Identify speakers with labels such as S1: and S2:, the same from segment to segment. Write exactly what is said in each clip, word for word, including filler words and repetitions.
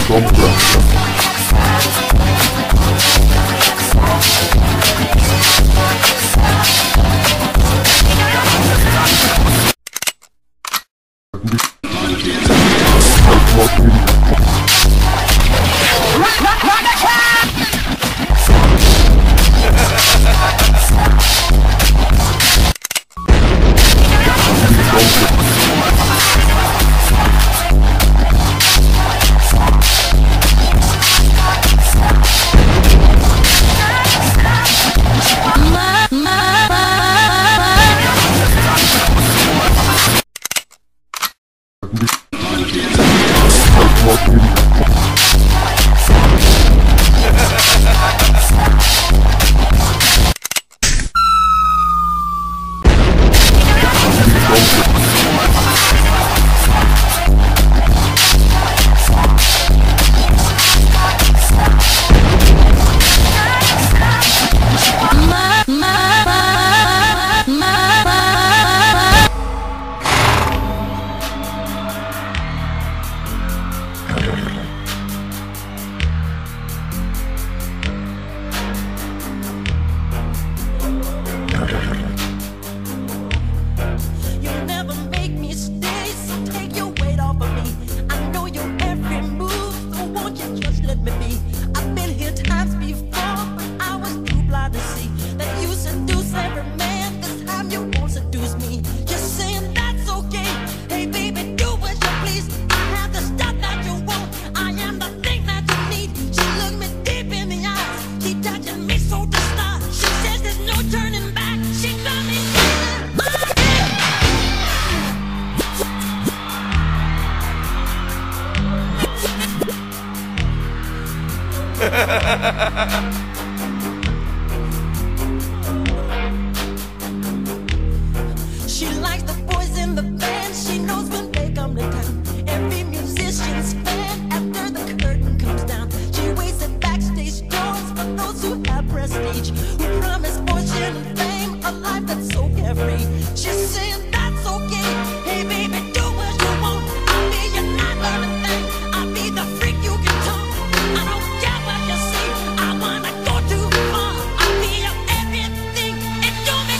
S1: She likes the boys in the band. She knows when they come to town. Every musician's fan after the curtain comes down. She waits at backstage doors for those who have prestige, who promise fortune and fame, a life that's so carefree. She's saying that's okay. Hey baby, do what you want. I'll be your night loving thing. I'll be the freak you can talk. I don't care what you see. I wanna go too far. I'll be your everything. And do me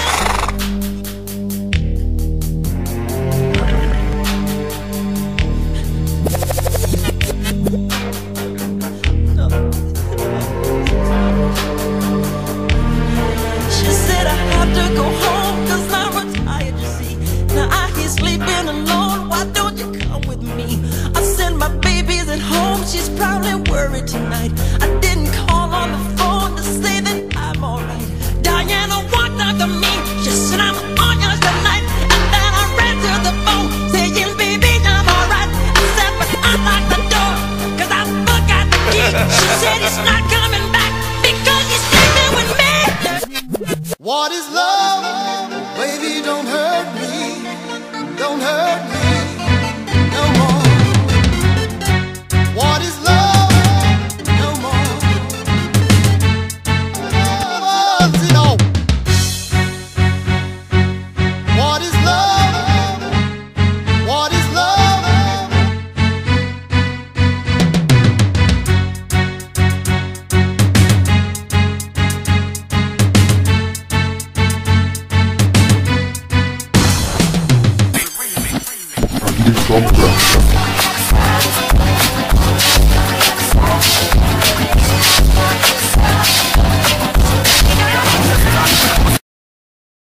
S1: She said I have to go home, cause I'm retired, you see. Now I hear sleeping alone, why don't you come with me? I sent my babies at home, she's probably worried tonight. I didn't call on the phone to say that I'm alright. Diana walked out to me.